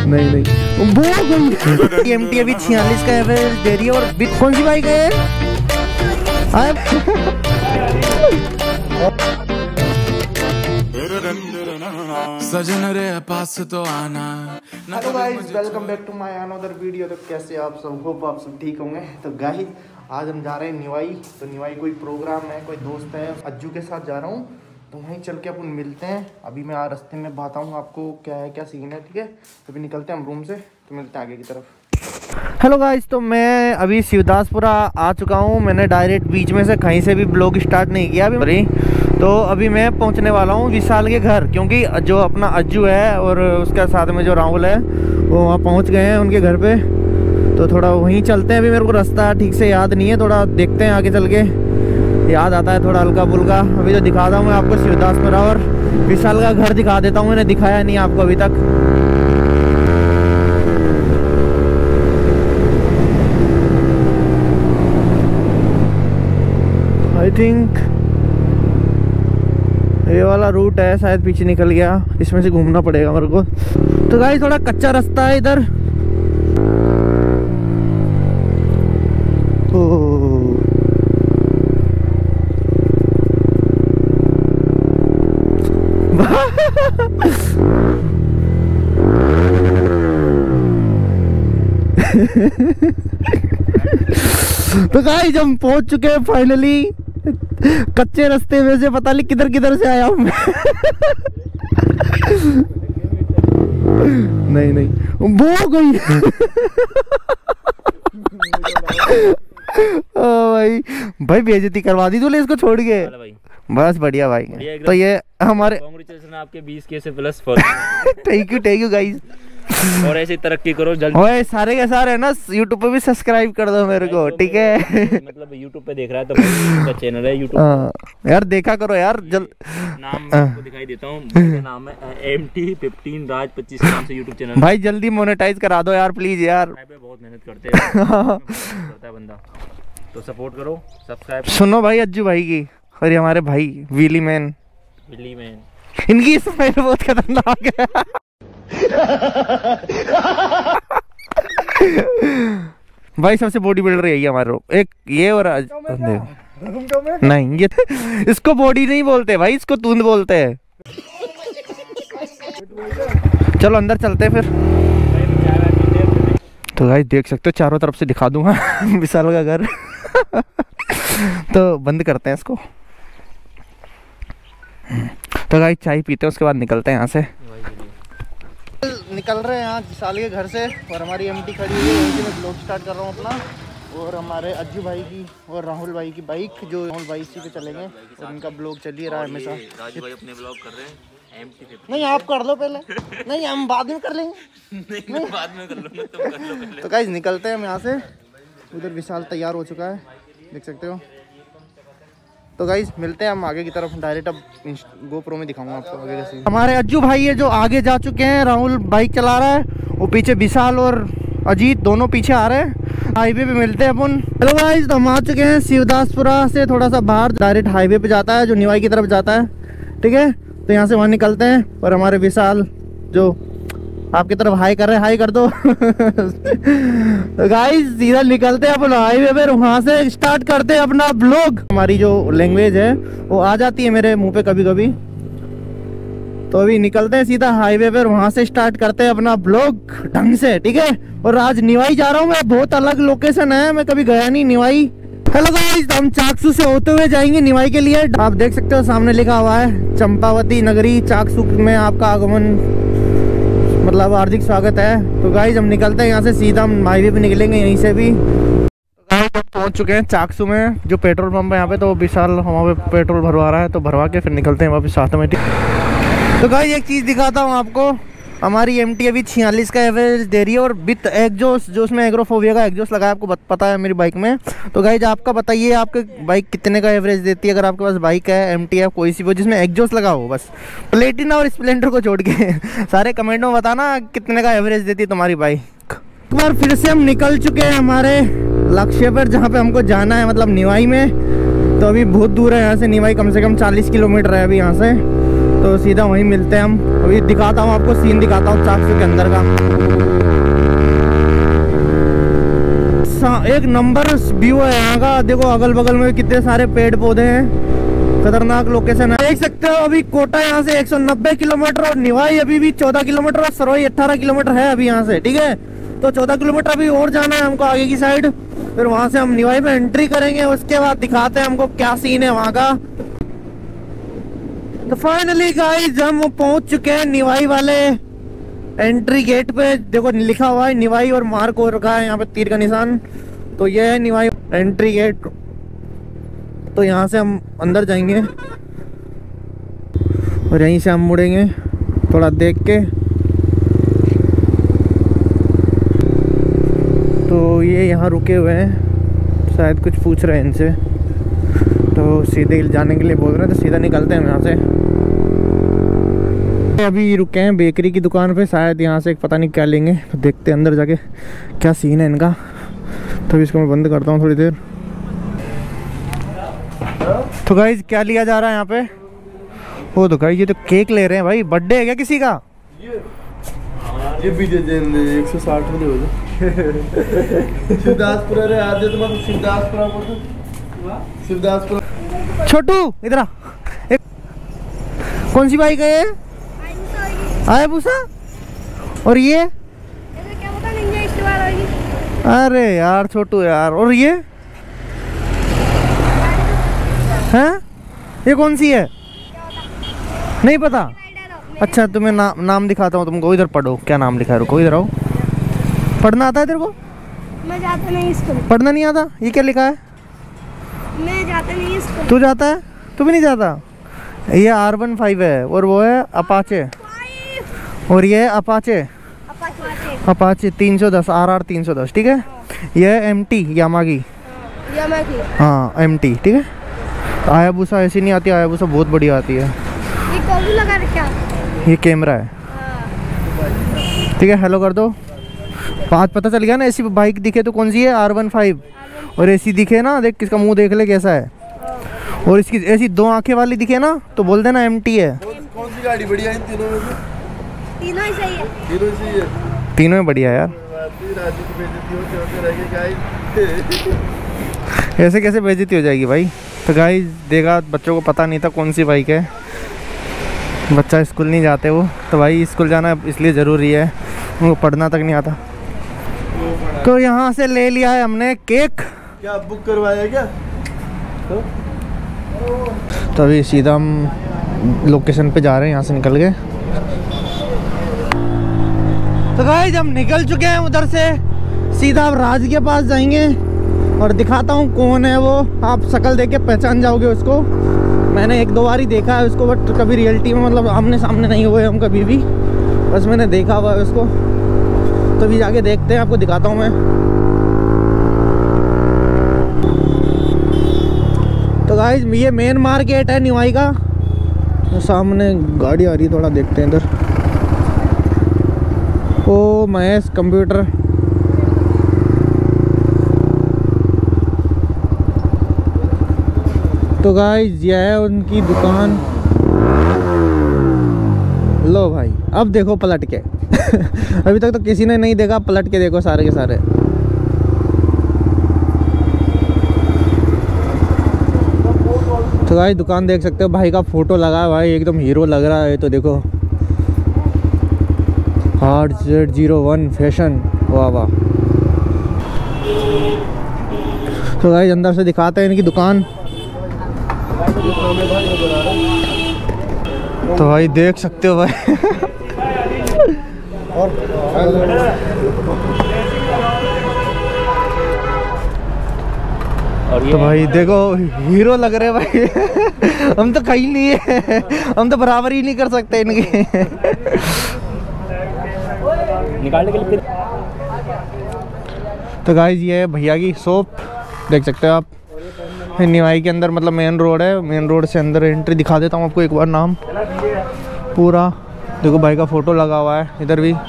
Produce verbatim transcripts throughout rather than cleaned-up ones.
नहीं नहीं वो एम टी अभी छियालीस का एवरेज दे रही है। और बिट कौन सी बाइक है? सजन रे पास तो आना। Hello guys, welcome back to my another video. तो कैसे आप सब? होप आप सब ठीक होंगे। तो गाइस आज हम जा रहे हैं निवाई। तो निवाई कोई प्रोग्राम है, कोई दोस्त है, अज्जू के साथ जा रहा हूँ। तो वहीं चल के अपन मिलते हैं। अभी मैं आज रास्ते में बताता हूँ आपको क्या है क्या सीन है, ठीक है? तो अभी निकलते हैं हम रूम से, तो मिलते हैं आगे की तरफ। हेलो गाइस, तो मैं अभी शिवदासपुरा आ चुका हूँ। मैंने डायरेक्ट बीच में से कहीं से भी ब्लॉग स्टार्ट नहीं किया अभी। तो अभी मैं पहुँचने वाला हूँ विशाल के घर, क्योंकि जो अपना अज्जू है और उसके साथ में जो राहुल है वो वहाँ पहुँच गए हैं उनके घर पे। तो थोड़ा वहीं चलते हैं। अभी मेरे को रास्ता ठीक से याद नहीं है, थोड़ा देखते हैं आगे चल के याद आता है थोड़ा हल्का फुल्का। अभी तो दिखाता हूँ मैं आपको शिवदासपुरा और विशाल का घर दिखा देता हूँ। मैंने दिखाया नहीं आपको अभी तक। आई थिंक ये वाला रूट है, शायद पीछे निकल गया, इसमें से घूमना पड़ेगा मेरे को। तो गाइस थोड़ा कच्चा रास्ता है इधर। तो गाइस हम पहुंच चुके हैं फाइनली। कच्चे रास्ते में से पता नहीं किधर किधर से आया हूं मैं। नहीं नहीं वो गई। ओ भाई भाई बेइज्जती करवा दी तूने इसको छोड़ के। बस बढ़िया भाई। तो ये हमारे कांग्रेचुलेशन आपके बीस के से plus follower. Thank you thank you guys. और ऐसे तरक्की करो जल्दी। ओए सारे के सारे है ना, यूट्यूब पे भी सब्सक्राइब कर दो मेरे को, ठीक है? मतलब यूट्यूब पे देख रहा है तो का चैनल है यूट्यूब। यार देखा करो यार। जल नाम आपको दिखाई देता हूँ, मेरा नाम है एम टी फिफ्टीन राज पच्चीस नाम से यूट्यूब चैनल। भाई जल्दी मोनेटाइज करा दो यार प्लीज यार। बहुत मेहनत करते हैं करता है बंदा, तो सपोर्ट करो, सब्सक्राइब। सुनो भाई अज्जू भाई की और ये हमारे भाई विली मैन। विली मैन इनकी स्माइल बहुत खतरनाक है। भाई सबसे बॉडी बिल्डर यही है हमारे। एक ये और नहीं, ये इसको बॉडी नहीं बोलते भाई, इसको तूंद बोलते हैं। चलो अंदर चलते हैं फिर। तो भाई देख सकते हो चारों तरफ से दिखा दूंगा विशाल का घर। तो बंद करते हैं इसको। तो भाई चाय पीते हैं, उसके बाद निकलते हैं यहाँ से। निकल रहे हैं यहाँ विशाल के घर से और हमारी एमटी खड़ी हुई है। यहीं से मैं ब्लॉग स्टार्ट कर रहा हूँ अपना। और हमारे अज्जू भाई की और राहुल भाई की बाइक, जो राहुल भाई इसी पे चलेंगे और इनका ब्लॉग चल ही रहा है हमेशा। राजू भाई अपने ब्लॉग कर रहे हैं एम टी फिफ्टीन। नहीं आप कर लो पहले। नहीं हम बाद में कर लेंगे। नहीं बाद में कर लूँगा, तुम कर लो पहले। तो गाइस निकलते हैं हम यहाँ से। उधर विशाल तैयार हो चुका है, देख सकते हो। तो गाइस मिलते हैं हम आगे की तरफ। डायरेक्ट अब गोप्रो में दिखाऊंगा आपको आगे कैसे। हमारे अज्जू भाई है जो आगे जा चुके हैं। राहुल बाइक चला रहा है, वो पीछे विशाल और अजीत दोनों पीछे आ रहे हैं। हाईवे पे मिलते हैं अपन। हेलो गाइस, तो हम आ चुके हैं शिवदासपुरा से थोड़ा सा बाहर। डायरेक्ट हाईवे पे जाता है जो निवाई की तरफ जाता है, ठीक है? तो यहाँ से वहाँ निकलते हैं। और हमारे विशाल जो आपकी तरफ हाई कर रहे हैं, हाई कर दो। तो गाइस सीधा निकलते हैं अपन हाईवे पे, वहां से स्टार्ट करते हैं अपना ब्लॉग। हमारी जो लैंग्वेज है वो आ जाती है मेरे मुंह पे कभी कभी। तो अभी निकलते हैं सीधा हाईवे पे, वहां से स्टार्ट करते हैं अपना ब्लॉग ढंग से, ठीक है? और आज निवाई जा रहा हूँ मैं। बहुत अलग लोकेशन है, मैं कभी गया नहीं निवाई। हेलो गाइस, हम चाकसू से होते हुए जाएंगे निवाई के लिए। आप देख सकते हो सामने लिखा हुआ है चंपावती नगरी चाकसू में आपका आगमन, मतलब हार्दिक स्वागत है। तो गाइस हम निकलते हैं यहाँ से, सीधा हम हाईवे पे निकलेंगे यहीं से भी। तो गाइस हम पहुँच चुके हैं चाकसू में, जो पेट्रोल पंप है यहाँ पे। तो विशाल वहाँ पे पेट्रोल भरवा रहा है, तो भरवा के फिर निकलते हैं वापस साथ में। तो गाइस एक चीज़ दिखाता हूँ आपको। हमारी एमटी अभी छियालीस का एवरेज दे रही है और विथ एग्जॉस्ट, जो उसमें एग्रोफोबिया का एग्जॉस्ट लगाया, आपको पता है मेरी बाइक में। तो गाइस आपका बताइए आपके बाइक कितने का एवरेज देती है? अगर आपके पास बाइक है एमटी है कोई सी भी जिसमें एग्जॉस्ट लगा हो, बस प्लेटिना और स्प्लेंडर को छोड़ के सारे कमेंट में बताना कितने का एवरेज देती है तुम्हारी बाइक। एक बार फिर से हम निकल चुके हैं हमारे लक्ष्य पर, जहाँ पे हमको जाना है, मतलब निवाई में। तो अभी बहुत दूर है यहाँ से निवाई, कम से कम चालीस किलोमीटर है अभी यहाँ से। तो सीधा वहीं मिलते हैं हम। अभी दिखाता हूँ आपको, सीन दिखाता हूँ चाकसू के अंदर का। एक नंबर व्यू है यहाँ का। देखो अगल बगल में कितने सारे पेड़ पौधे हैं, खतरनाक लोकेशन है। देख सकते हो अभी कोटा यहाँ से एक सौ नब्बे किलोमीटर और निवाई अभी भी चौदह किलोमीटर और सरोई अठारह किलोमीटर है अभी यहाँ से, ठीक है। तो चौदह किलोमीटर अभी और जाना है हमको आगे की साइड, फिर वहां से हम निवाई में एंट्री करेंगे। उसके बाद दिखाते हैं हमको क्या सीन है वहाँ का। तो फाइनली गाइस हम पहुंच चुके हैं निवाई वाले एंट्री गेट पे। देखो लिखा हुआ है निवाई और मार्क हो रखा है यहाँ पे तीर का निशान। तो ये है निवाई एंट्री गेट। तो यहाँ से हम अंदर जाएंगे और यहीं से हम मुड़ेंगे थोड़ा देख के। तो ये यहाँ रुके हुए हैं, शायद कुछ पूछ रहे हैं इनसे, तो सीधे जाने के लिए बोल रहे हैं। तो सीधा निकलते हैं यहाँ से। अभी रुके हैं बेकरी की दुकान पे, शायद यहाँ से एक पता नहीं क्या लेंगे। तो देखते हैं अंदर जाके क्या सीन है इनका। तो इसको मैं बंद करता हूँ थोड़ी देर। तो गाइस क्या लिया जा रहा है यहाँ पे? वो तो गाइस ये तो केक ले रहे हैं भाई। बर्थडे है क्या किसी का? ये भी दे देंगे एक सौ साठ में हो जाए। शिवदासपुरा रे आज तो मतलब शिवदासपुरा को शिवदासपुरा। छोटू इधर आ। एक कौन सी बाइक है ये? हायाबुसा। और ये क्या पता नहीं इसके बारे में। अरे यार छोटू यार। और ये हैं? ये कौन सी है? नहीं पता। अच्छा तुम्हें ना, नाम दिखाता हूँ तुमको, इधर पढ़ो क्या नाम लिखा है। रुको इधर आओ। पढ़ना आता है तेरे को? मैं जाता नहीं स्कूल। पढ़ना नहीं आता? ये क्या लिखा है? मैं जाता नहीं स्कूल। तू जाता है? तू भी नहीं जाता? ये आर वन फाइव है और वो है अपाचे। और ये है अपाचे अपाचे तीन सौ दस आर आर तीन सौ दस, ठीक है। ये है एम टी यामागी। यामागी हाँ एम टी, ठीक है। हायाबुसा ऐसी नहीं आती, हायाबुसा बहुत बढ़िया आती है। ये कौन लगा रखा है? ये कैमरा है, ठीक है। हेलो कर दो। आज पता चल गया ना, ऐसी बाइक दिखे तो कौन सी है? R one five. और ऐसी दिखे ना, देख किसका मुंह देख ले कैसा है। और इसकी ऐसी दो आंखें वाली दिखे ना तो बोल देना एम टी है। कौन सी गाड़ी बढ़िया है तीनों में से? तीनों ही सही है। तीनों सही है। तीनों में बढ़िया यार। राजू की बेइज्जती हो चलते रहेगी गाइस। ऐसे कैसे बेइज्जती हो जाएगी भाई। तो गाइस देखा, बच्चों को पता नहीं था कौन सी बाइक है। बच्चा स्कूल नहीं जाते वो, तो भाई स्कूल जाना इसलिए ज़रूरी है, उनको पढ़ना तक नहीं आता। तो यहाँ से ले लिया है हमने केक। क्या बुक करवाया क्या? तो, तो अभी सीधा हम लोकेशन पे जा रहे हैं यहाँ से निकल के। तो गाइस हम निकल चुके हैं उधर से, सीधा अब राज के पास जाएंगे और दिखाता हूँ कौन है वो। आप शक्ल देख के पहचान जाओगे उसको। मैंने एक दो बार ही देखा है उसको, बट कभी रियलिटी में मतलब आमने सामने नहीं हुए हम कभी भी, बस मैंने देखा हुआ है उसको। तो अभी जाके देखते हैं, आपको दिखाता हूँ मैं। तो गाइस ये मेन मार्केट है निवाई का। तो सामने गाड़ी आ रही है, थोड़ा देखते हैं इधर। ओ महेश कंप्यूटर। तो गाइस ये है उनकी दुकान। लो भाई अब देखो पलट के। अभी तक तो किसी ने नहीं देखा, पलट के देखो सारे के सारे। तो गाइस दुकान देख सकते हो, भाई का फोटो लगा है भाई, एकदम हीरो लग रहा है। तो देखो R Z zero one fashion, वाह वाह। तो गाइस अंदर से दिखाते हैं इनकी दुकान। तो भाई देख सकते हो भाई। और और ये तो भाई देखो हीरो लग रहे भाई। हम तो कहीं नहीं है, हम तो बराबर ही नहीं कर सकते इनके। निकालने के लिए फिर। तो गाइस ये है भैया की शॉप, देख सकते हो आप। निवाई के अंदर मतलब मेन रोड है, मेन रोड से अंदर एंट्री दिखा देता हूँ आपको एक बार। नाम पूरा देखो, भाई का फोटो लगा हुआ है इधर भी।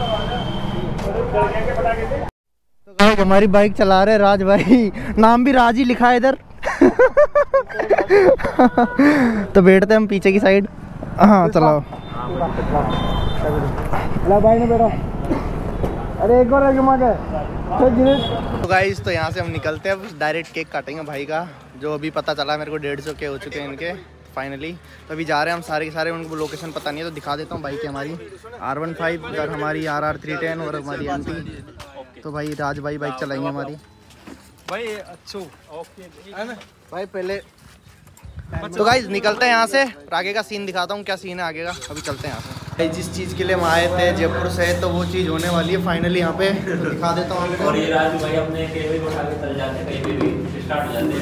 तो गाइस हमारी बाइक चला रहे राज भाई, नाम भी राज ही लिखा है इधर। तो बैठते हैं हम पीछे की साइड। हाँ चलाओ। भाई ने बेटा, अरे एक बार आगे मार तो गाइस, तो यहाँ से हम निकलते हैं, डायरेक्ट केक काटेंगे भाई का, जो अभी पता चला मेरे को डेढ़ सौ के हो चुके हैं इनके फाइनली। तो अभी जा रहे हैं हम सारे के सारे, उनको लोकेशन पता नहीं है तो दिखा देता हूँ भाई की। हमारी आर वन फाइव और हमारी आर आर थ्री टेन और हमारी एम टी। तो भाई राज भाई बाइक चलाएंगे हमारी भाई। अच्छा भाई पहले तो गाइस निकलते हैं यहाँ से, आगे का सीन दिखाता हूँ क्या सीन है आगे का। अभी चलते हैं यहाँ से। भाई जिस चीज़ के लिए हम आए थे जयपुर से, तो वो चीज़ होने वाली है फाइनली यहाँ पे, तो दिखा देता हूँ आपको। और ये राजू भाई अपने केबल को उठा के चल जाते हैं, कहीं पे भी स्टार्ट हो जाते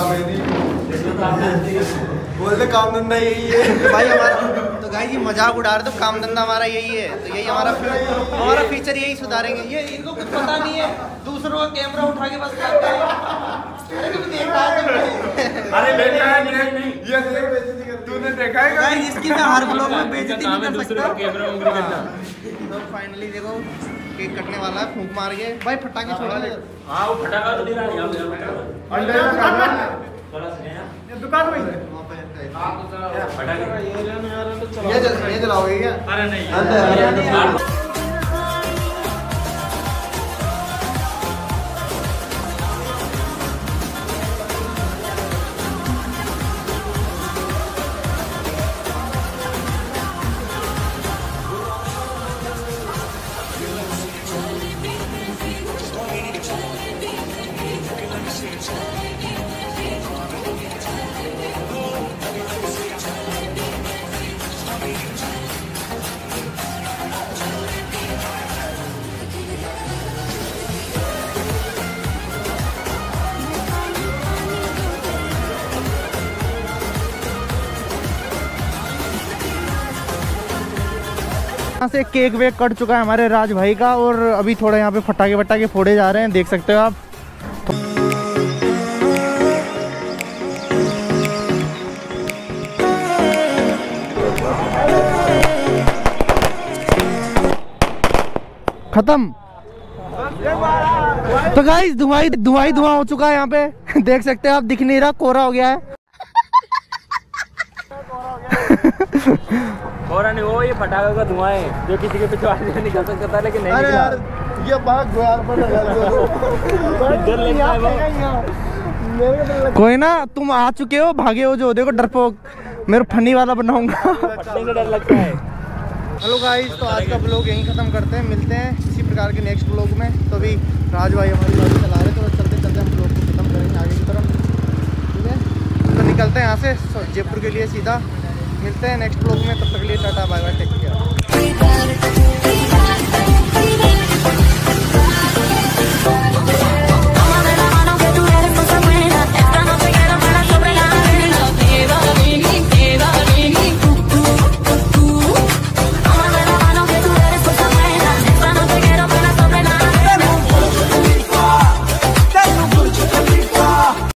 हैं। बोलते काम धंधा यही है भाई हमारा। तो गाइस ये मजाक उड़ा रहे, तो काम धंधा हमारा यही है, तो यही हमारा हमारा फीचर यही सुधारेंगे। ये इनको कुछ पता नहीं है, दूसरों का कैमरा उठा के बस करते हैं। अरे देखा अरे देखा है नहीं नहीं ये देख बेइज्जती कर, तूने देखा है गाइस इसकी मैं हर ब्लॉग में बेइज्जती नहीं कर सकता। कैमरा उंगली करना। तो फाइनली देखो केक कटने वाला है, फूंक मार के भाई फटाके छोड़ा ले। हां वो फटाका तो दिखा रहा है अंडे का खाना थोड़ा सा ना ये दुकान में हां तो फटाके ये रहने यार तो चलाओ, ये चल ये चलाओगे क्या? अरे नहीं यहाँ से केक वेक कट चुका है हमारे राज भाई का, और अभी थोड़ा यहाँ पे फटाके वटाके फोड़े जा रहे हैं, देख सकते हो आप। खत्म। तो गाइस धुआं धुआं धुआं हो चुका है यहाँ पे, देख सकते हो आप, दिख नहीं रहा, कोहरा हो गया है। और नहीं वो ये फटाके का धुआं है जो किसी के पिछवाड़ से निकल सकता था, लेकिन नहीं अरे यार ये बात यार पर डर लगता है। कोई ना, तुम आ चुके हो, भागे हो जो, देखो डरपोक, मेरे फनी वाला बनाऊंगा। फटने से डर लगता है। हेलो गाइस, तो आज का ब्लॉग यहीं खत्म करते हैं, मिलते हैं इसी प्रकार के नेक्स्ट ब्लॉग में। तो अभी राज भाई हमारी गाड़ी चला रहे, तो चलते चलते हम ब्लॉग को खत्म करेंगे आगे की तरफ, ठीक है। तो निकलते हैं यहाँ से जयपुर के लिए सीधा, मिलते हैं नेक्स्ट ब्लॉग में, तब तक के लिए tata bye bye, take care.